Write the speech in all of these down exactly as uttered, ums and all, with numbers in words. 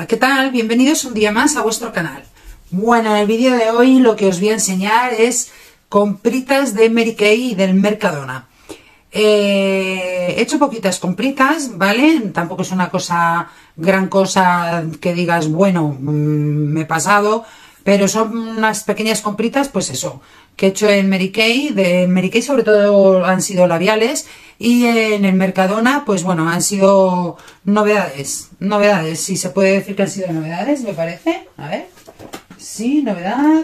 Hola, ¿qué tal? Bienvenidos un día más a vuestro canal. Bueno, en el vídeo de hoy lo que os voy a enseñar es compritas de Mary Kay y del Mercadona. Eh, he hecho poquitas compritas, ¿vale? Tampoco es una cosa, gran cosa que digas, bueno, mmm, me he pasado, pero son unas pequeñas compritas, pues eso, que he hecho en Mary Kay. De Mary Kay sobre todo han sido labiales, y en el Mercadona, pues bueno, han sido novedades, novedades, sí se puede decir que han sido novedades, me parece, a ver, sí, novedad,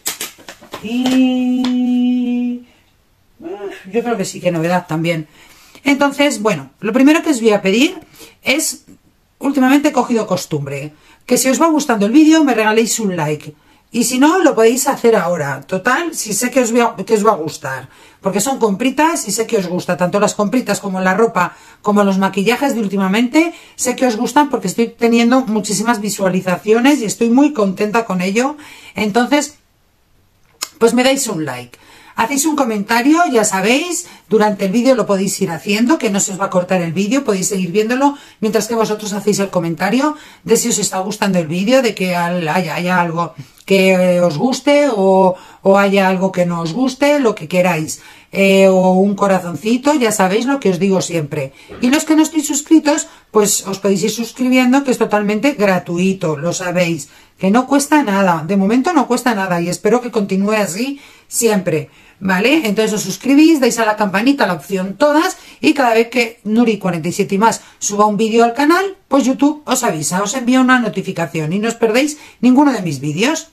y yo creo que sí que novedad también. Entonces, bueno, lo primero que os voy a pedir es, últimamente he cogido costumbre, que si os va gustando el vídeo me regaléis un like. Y si no, lo podéis hacer ahora. Total, si sé que os, voy a, que os va a gustar. Porque son compritas y sé que os gusta. Tanto las compritas como la ropa, como los maquillajes de últimamente. Sé que os gustan porque estoy teniendo muchísimas visualizaciones y estoy muy contenta con ello. Entonces, pues me dais un like. Hacéis un comentario, ya sabéis, durante el vídeo lo podéis ir haciendo, que no se os va a cortar el vídeo, podéis seguir viéndolo, mientras que vosotros hacéis el comentario de si os está gustando el vídeo, de que haya, haya algo que os guste o, o haya algo que no os guste, lo que queráis. Eh, o un corazoncito, ya sabéis lo que os digo siempre. Y los que no estéis suscritos, pues os podéis ir suscribiendo, que es totalmente gratuito, lo sabéis, que no cuesta nada, de momento no cuesta nada y espero que continúe así siempre, ¿vale? Entonces os suscribís, dais a la campanita, la opción todas, y cada vez que Nuri cuarenta y siete y más suba un vídeo al canal, pues YouTube os avisa, os envía una notificación y no os perdéis ninguno de mis vídeos.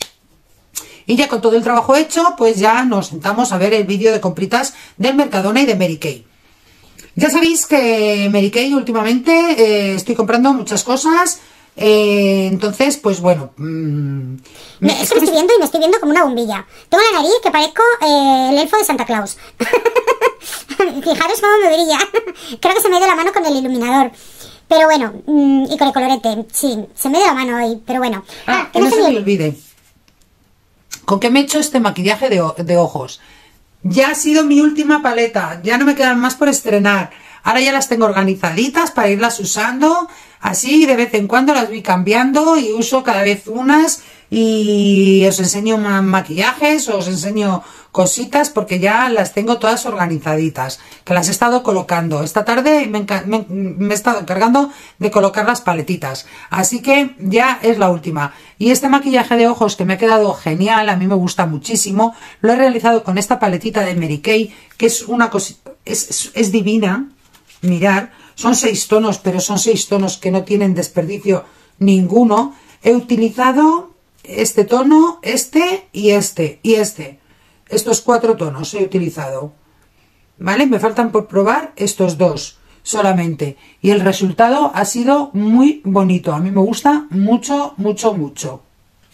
Y ya con todo el trabajo hecho, pues ya nos sentamos a ver el vídeo de compritas del Mercadona y de Mary Kay. Ya sabéis que Mary Kay últimamente eh, estoy comprando muchas cosas, eh, entonces pues bueno... Mmm, me, es que me estoy viendo y me estoy viendo como una bombilla. Tengo la nariz que parezco eh, el elfo de Santa Claus. Fijaros cómo me brilla. Creo que se me dio la mano con el iluminador. Pero bueno, mmm, y con el colorete, sí, se me dio la mano hoy, pero bueno. Ah, que no, no se me olvide. ¿Con qué me he hecho este maquillaje de, de ojos? Ya ha sido mi última paleta, ya no me quedan más por estrenar. Ahora ya las tengo organizaditas para irlas usando, así de vez en cuando las voy cambiando y uso cada vez unas y os enseño más maquillajes, os enseño cositas porque ya las tengo todas organizaditas, que las he estado colocando. Esta tarde me, me, me he estado encargando de colocar las paletitas, así que ya es la última. Y este maquillaje de ojos que me ha quedado genial, a mí me gusta muchísimo, lo he realizado con esta paletita de Mary Kay, que es una cosita, es, es, es divina. Mirar, son seis tonos, pero son seis tonos que no tienen desperdicio ninguno. He utilizado este tono, este y este y este. Estos cuatro tonos he utilizado, ¿vale? Me faltan por probar estos dos solamente. Y el resultado ha sido muy bonito. A mí me gusta mucho, mucho, mucho.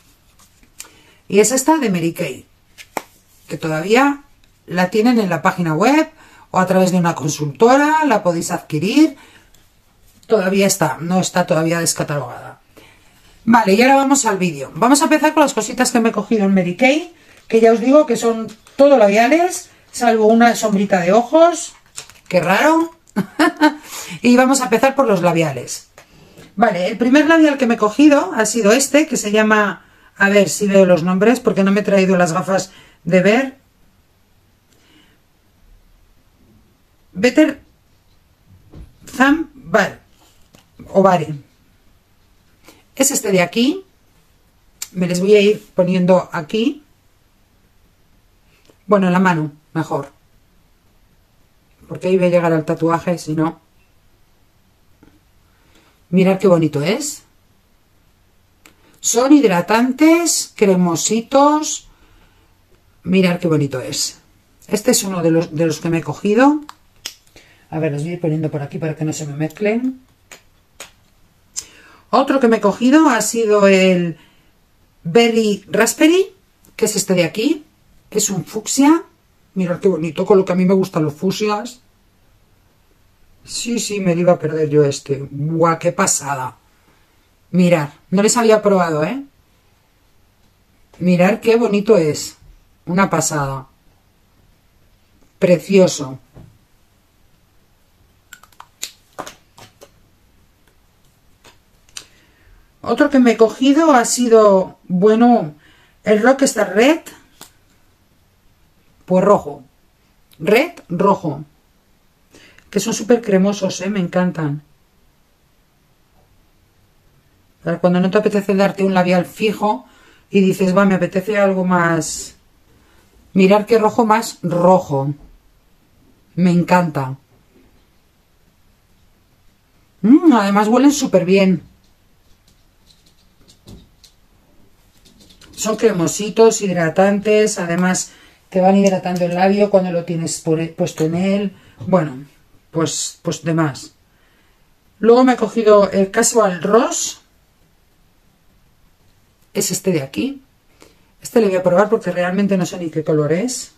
Y es esta de Mary Kay, que todavía la tienen en la página web o a través de una consultora, la podéis adquirir. Todavía está, no está todavía descatalogada. Vale, y ahora vamos al vídeo. Vamos a empezar con las cositas que me he cogido en Mary Kay, que ya os digo que son todo labiales, salvo una sombrita de ojos. Qué raro. Y vamos a empezar por los labiales. Vale, el primer labial que me he cogido ha sido este, que se llama... A ver si veo los nombres, porque no me he traído las gafas de ver. Better Than Bar o Bare. Es este de aquí. Me les voy a ir poniendo aquí. Bueno, en la mano, mejor. Porque ahí voy a llegar al tatuaje, si no. Mirad qué bonito es. Son hidratantes, cremositos. Mirad qué bonito es. Este es uno de los, de los que me he cogido. A ver, los voy a ir poniendo por aquí para que no se me mezclen. Otro que me he cogido ha sido el Berry Raspberry, que es este de aquí. Es un fucsia. Mirad qué bonito, con lo que a mí me gustan los fucsias. Sí, sí, me lo iba a perder yo este. ¡Guau, qué pasada! Mirad, no les había probado, ¿eh? Mirad qué bonito es. Una pasada. Precioso. Otro que me he cogido ha sido, bueno, el Rockstar Red. Pues rojo. Red, rojo. Que son súper cremosos, ¿eh? Me encantan. Para cuando no te apetece darte un labial fijo y dices, va, me apetece algo más. Mirar qué rojo más rojo. Me encanta. Mm, además huelen súper bien. Son cremositos, hidratantes. Además te van hidratando el labio cuando lo tienes puesto en él. Bueno, pues, pues demás. Luego me he cogido el Casual Rose. Es este de aquí. Este le voy a probar porque realmente no sé ni qué color es.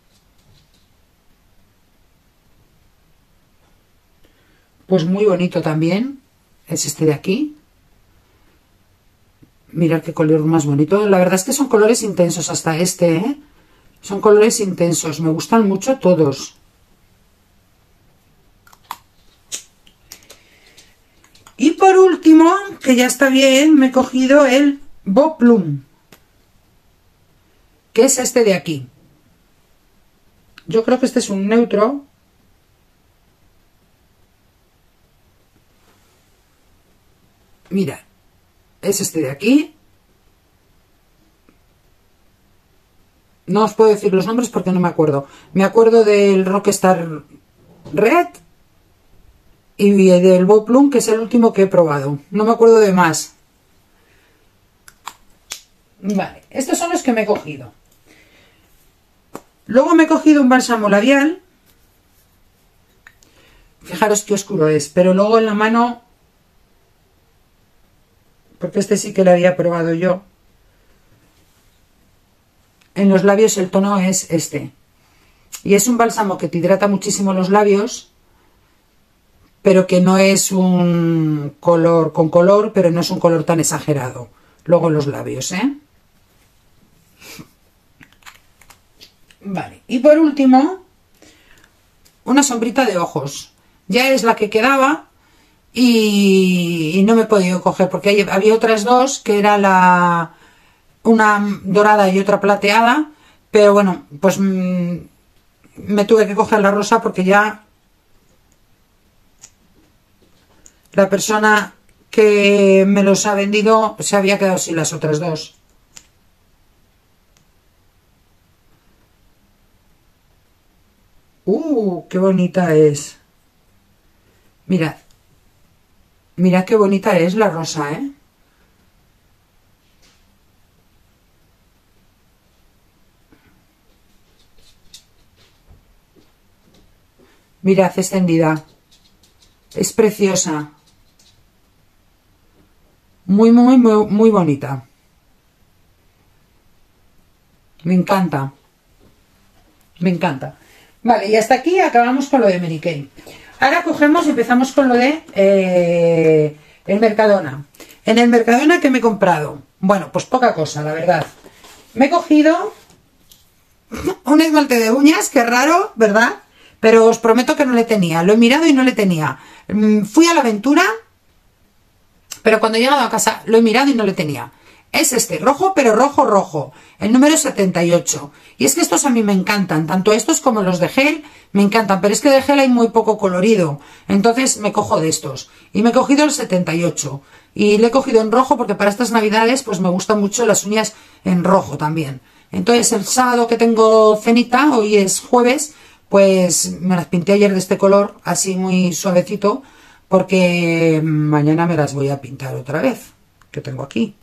Pues muy bonito también. Es este de aquí. Mirad qué color más bonito. La verdad es que son colores intensos hasta este, ¿eh? Son colores intensos. Me gustan mucho todos. Y por último, que ya está bien, me he cogido el Bo Plum, que es este de aquí. Yo creo que este es un neutro. Mira, es este de aquí. No os puedo decir los nombres porque no me acuerdo. Me acuerdo del Rockstar Red y del Bo Plum, que es el último que he probado. No me acuerdo de más. Vale, estos son los que me he cogido. Luego me he cogido un bálsamo labial. Fijaros qué oscuro es, pero luego en la mano, porque este sí que lo había probado yo, en los labios el tono es este. Y es un bálsamo que te hidrata muchísimo los labios, pero que no es un color con color, pero no es un color tan exagerado. Luego en los labios, ¿eh? Vale, y por último, una sombrita de ojos. Ya es la que quedaba y, y no me he podido coger porque hay, había otras dos, que era la una dorada y otra plateada, pero bueno, pues mmm, me tuve que coger la rosa porque ya la persona que me los ha vendido se había quedado sin las otras dos. ¡Uh! ¡Qué bonita es! Mirad. Mirad qué bonita es la rosa, ¿eh? Mirad, extendida. Es preciosa. Muy, muy, muy, muy bonita. Me encanta. Me encanta. Vale, y hasta aquí acabamos con lo de Mary Kay. Ahora cogemos y empezamos con lo de eh, el Mercadona. En el Mercadona, ¿qué me he comprado? Bueno, pues poca cosa, la verdad. Me he cogido un esmalte de uñas, que raro, ¿verdad? Pero os prometo que no le tenía. Lo he mirado y no le tenía. Fui a la aventura, pero cuando he llegado a casa lo he mirado y no le tenía. Es este, rojo, pero rojo, rojo. El número setenta y ocho. Y es que estos a mí me encantan. Tanto estos como los de gel me encantan. Pero es que de gel hay muy poco colorido. Entonces me cojo de estos. Y me he cogido el setenta y ocho. Y le he cogido en rojo porque para estas navidades pues me gustan mucho las uñas en rojo también. Entonces el sábado que tengo cenita, hoy es jueves, pues me las pinté ayer de este color, así muy suavecito. Porque mañana me las voy a pintar otra vez. Que tengo aquí.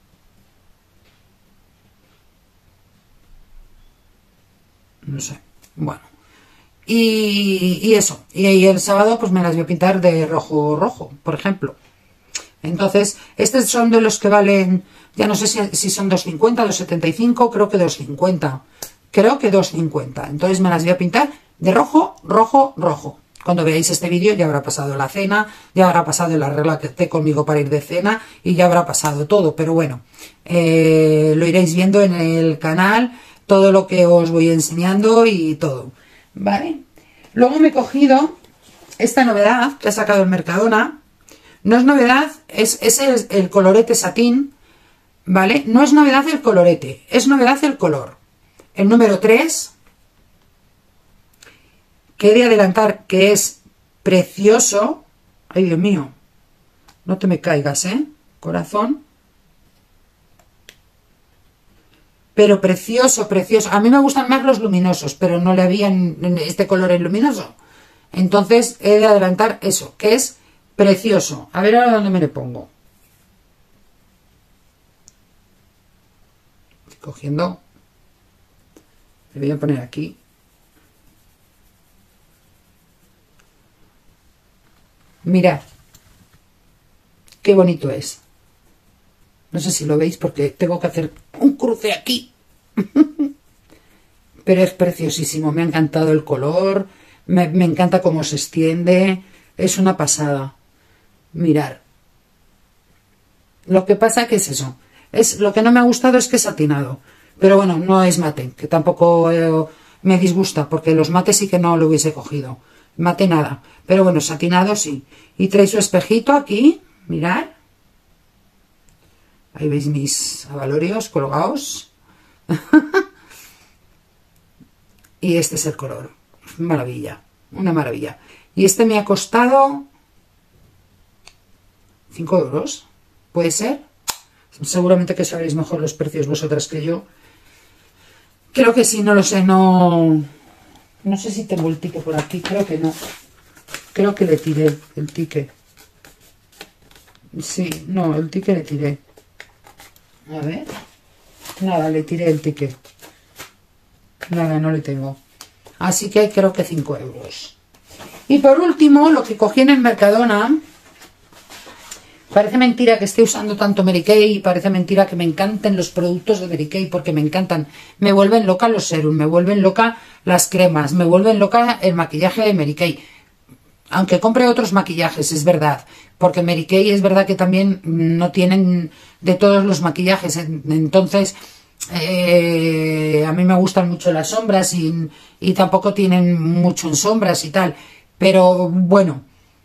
No sé, bueno, y, y eso, y, y el sábado pues me las voy a pintar de rojo rojo, por ejemplo. Entonces, estos son de los que valen, ya no sé si, si son dos cincuenta, dos setenta y cinco, creo que dos cincuenta, creo que dos cincuenta. Entonces me las voy a pintar de rojo, rojo, rojo. Cuando veáis este vídeo ya habrá pasado la cena, ya habrá pasado la regla que esté conmigo para ir de cena y ya habrá pasado todo, pero bueno, eh, lo iréis viendo en el canal, todo lo que os voy enseñando y todo, ¿vale? Luego me he cogido esta novedad que ha sacado el Mercadona. No es novedad, es, es el, el colorete satín, ¿vale? No es novedad el colorete, es novedad el color. El número tres, que he de adelantar que es precioso. Ay, Dios mío, no te me caigas, ¿eh? Corazón. Pero precioso, precioso. A mí me gustan más los luminosos, pero no le habían este color en luminoso. Entonces he de adelantar eso, que es precioso. A ver ahora dónde me le pongo. Estoy cogiendo. Le voy a poner aquí. Mirad. Qué bonito es. No sé si lo veis porque tengo que hacer un cruce aquí. Pero es preciosísimo. Me ha encantado el color. Me, me encanta cómo se extiende. Es una pasada. Mirar. Lo que pasa que es eso. Es, lo que no me ha gustado es que es satinado. Pero bueno, no es mate. Que tampoco eh, me disgusta. Porque los mates sí que no lo hubiese cogido. Mate nada. Pero bueno, satinado sí. Y trae su espejito aquí. Mirad. Ahí veis mis abalorios colgados. Y este es el color. Maravilla. Una maravilla. Y este me ha costado cinco euros. ¿Puede ser? Seguramente que sabréis mejor los precios vosotras que yo. Creo que sí, no lo sé. No, no sé si tengo el ticket por aquí. Creo que no. Creo que le tiré el ticket. Sí, no, el ticket le tiré. A ver. Nada, le tiré el ticket. Nada, no le tengo. Así que creo que cinco euros. Y por último, lo que cogí en el Mercadona. Parece mentira que esté usando tanto Mary Kay. Parece mentira que me encanten los productos de Mary Kay. Porque me encantan. Me vuelven loca los serums. Me vuelven loca las cremas. Me vuelven loca el maquillaje de Mary Kay. Aunque compre otros maquillajes, es verdad. Porque Mary Kay es verdad que también no tienen de todos los maquillajes. Entonces, eh, a mí me gustan mucho las sombras y, y tampoco tienen mucho en sombras y tal. Pero bueno,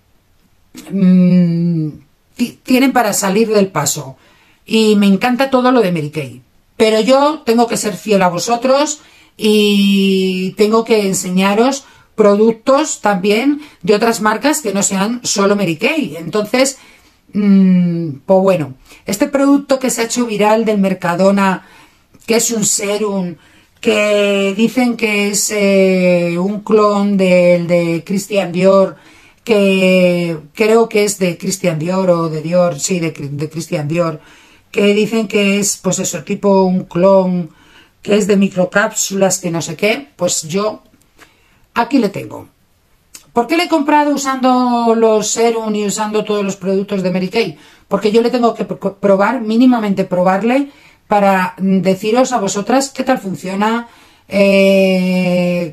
mmm, tienen para salir del paso. Y me encanta todo lo de Mary Kay. Pero yo tengo que ser fiel a vosotros y tengo que enseñaros productos también de otras marcas que no sean solo Mary Kay. Entonces, mmm, pues bueno, este producto que se ha hecho viral del Mercadona, que es un serum, que dicen que es eh, un clon del de Christian Dior, que creo que es de Christian Dior o de Dior, sí, de, de Christian Dior, que dicen que es, pues eso, tipo un clon, que es de microcápsulas, que no sé qué. Pues yo aquí le tengo. ¿Por qué le he comprado usando los serum y usando todos los productos de Mary Kay? Porque yo le tengo que probar, mínimamente probarle, para deciros a vosotras qué tal funciona, eh,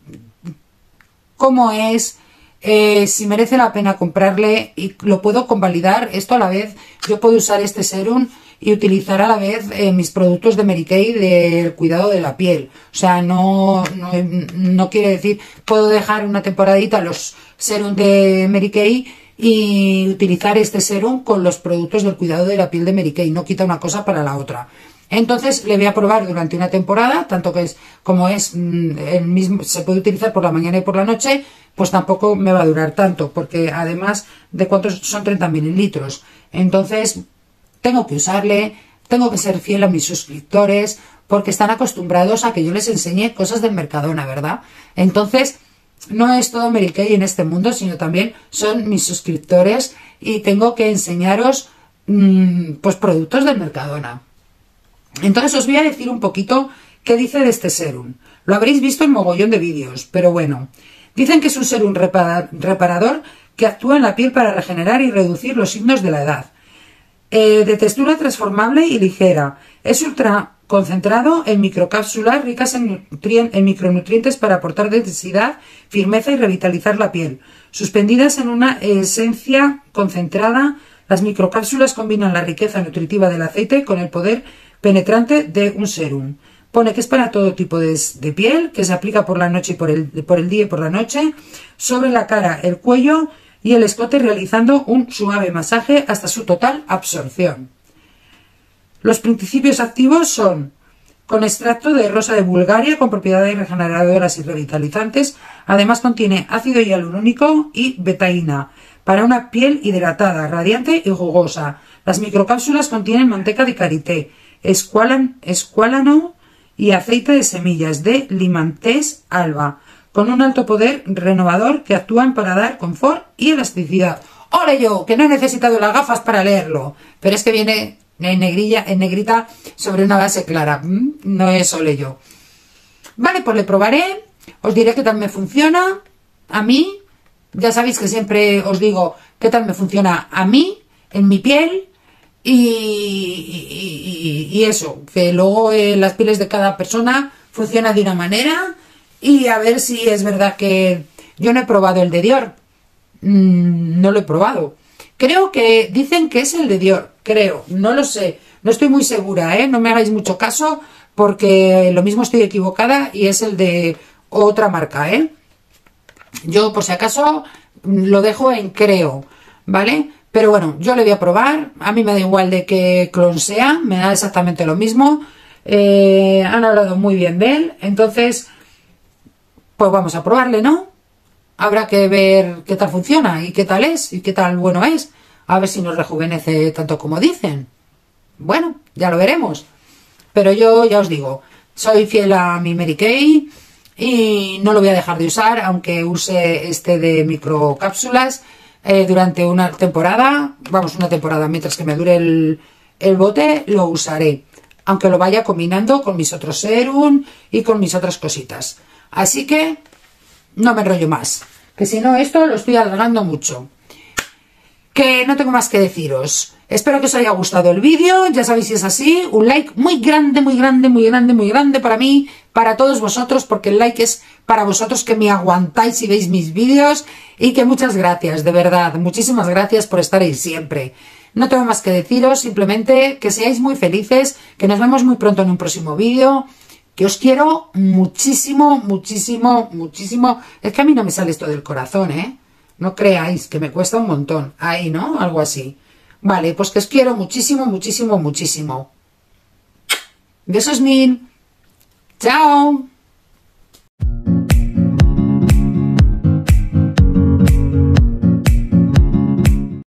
cómo es, eh, si merece la pena comprarle, y lo puedo convalidar. Esto a la vez, yo puedo usar este serum y utilizar a la vez eh, mis productos de Mary Kay del cuidado de la piel. O sea, no, no, no quiere decir, puedo dejar una temporadita los serum de Mary Kay y utilizar este serum con los productos del cuidado de la piel de Mary Kay. No quita una cosa para la otra. Entonces le voy a probar durante una temporada, tanto que es como es el mismo, se puede utilizar por la mañana y por la noche, pues tampoco me va a durar tanto, porque además de cuántos son treinta mililitros. Entonces tengo que usarle, tengo que ser fiel a mis suscriptores, porque están acostumbrados a que yo les enseñe cosas del Mercadona, ¿verdad? Entonces, no es todo Mary Kay en este mundo, sino también son mis suscriptores y tengo que enseñaros mmm, pues productos del Mercadona. Entonces os voy a decir un poquito qué dice de este serum. Lo habréis visto en mogollón de vídeos, pero bueno. Dicen que es un serum reparador que actúa en la piel para regenerar y reducir los signos de la edad. Eh, de textura transformable y ligera. Es ultra concentrado en microcápsulas ricas en, en micronutrientes para aportar densidad, firmeza y revitalizar la piel. Suspendidas en una esencia concentrada, las microcápsulas combinan la riqueza nutritiva del aceite con el poder penetrante de un serum. Pone que es para todo tipo de, de piel, que se aplica por la noche y por el, por el día y por la noche, sobre la cara, el cuello y el escote realizando un suave masaje hasta su total absorción. Los principios activos son con extracto de rosa de Bulgaria con propiedades regeneradoras y revitalizantes. Además contiene ácido hialurónico y betaína para una piel hidratada, radiante y jugosa. Las microcápsulas contienen manteca de karité, escualan, escuálano y aceite de semillas de limantés alba, con un alto poder renovador que actúan para dar confort y elasticidad. ¡Ole yo! Que no he necesitado las gafas para leerlo, pero es que viene en negrilla, en negrita sobre una base clara. ¿Mm? No es ole yo. Vale, pues le probaré. Os diré qué tal me funciona a mí. Ya sabéis que siempre os digo qué tal me funciona a mí, en mi piel. Y, y, y, y eso, que luego eh, las pieles de cada persona funcionan de una manera. Y a ver si es verdad que yo no he probado el de Dior. Mm, no lo he probado. Creo que dicen que es el de Dior, creo, no lo sé, no estoy muy segura, ¿eh? No me hagáis mucho caso porque lo mismo estoy equivocada y es el de otra marca, ¿eh? Yo por si acaso lo dejo en creo, ¿vale? Pero bueno, yo le voy a probar, a mí me da igual de qué clon sea, me da exactamente lo mismo, eh, han hablado muy bien de él, entonces pues vamos a probarle, ¿no? Habrá que ver qué tal funciona y qué tal es y qué tal bueno es. A ver si nos rejuvenece tanto como dicen. Bueno, ya lo veremos. Pero yo ya os digo, soy fiel a mi Mary Kay y no lo voy a dejar de usar, aunque use este de microcápsulas eh, durante una temporada. Vamos, una temporada, mientras que me dure el, el bote, lo usaré. Aunque lo vaya combinando con mis otros serum y con mis otras cositas. Así que no me enrollo más, que si no esto lo estoy alargando mucho. Que no tengo más que deciros. Espero que os haya gustado el vídeo. Ya sabéis, si es así, un like muy grande, muy grande, muy grande, muy grande para mí, para todos vosotros, porque el like es para vosotros que me aguantáis y veis mis vídeos. Y que muchas gracias, de verdad, muchísimas gracias por estar ahí siempre. No tengo más que deciros, simplemente que seáis muy felices, que nos vemos muy pronto en un próximo vídeo. Que os quiero muchísimo, muchísimo, muchísimo. Es que a mí no me sale esto del corazón, ¿eh? No creáis, que me cuesta un montón. Ahí, ¿no? Algo así. Vale, pues que os quiero muchísimo, muchísimo, muchísimo. Besos mil. Chao.